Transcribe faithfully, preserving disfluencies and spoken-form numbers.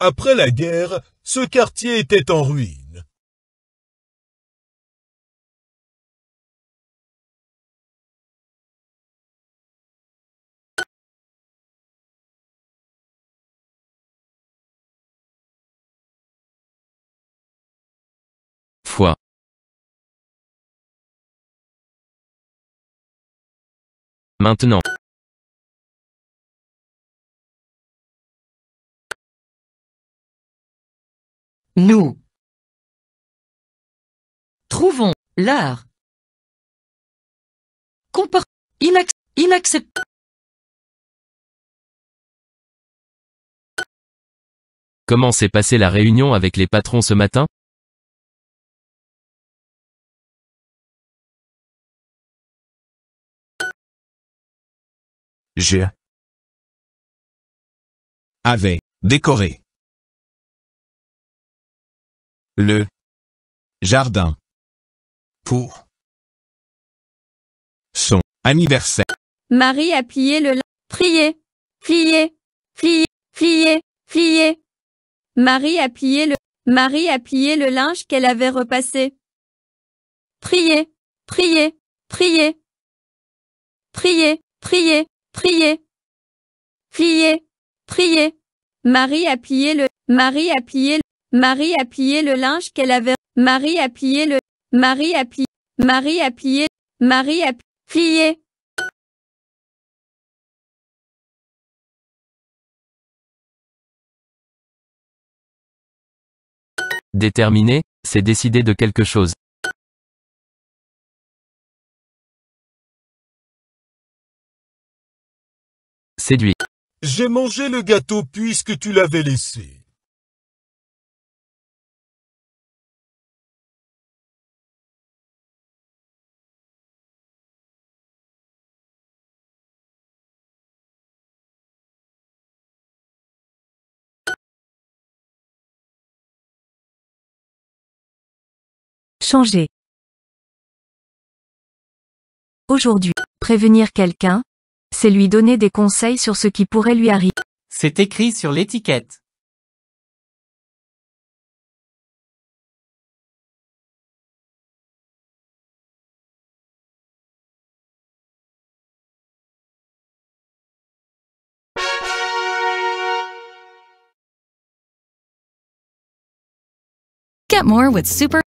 Après la guerre, ce quartier était en ruine. Fois. Maintenant. Nous trouvons l'art comport inac inaccept. Comment s'est passée la réunion avec les patrons ce matin? Je avais décoré le jardin pour son anniversaire. Marie a plié le linge. Plié, plié, plié, plié, plié. Marie a plié le, Marie a plié le linge qu'elle avait repassé. Prier, prier, prier. Prier, prier, prier. Plier, prier. Marie a plié le, Marie a plié le, Marie a plié le linge qu'elle avait. Marie a plié le, Marie a plié, Marie a plié, Marie a plié. Déterminer, c'est décider de quelque chose. Séduit. J'ai mangé le gâteau puisque tu l'avais laissé. Changer. Aujourd'hui, prévenir quelqu'un, c'est lui donner des conseils sur ce qui pourrait lui arriver. C'est écrit sur l'étiquette. Get more with Super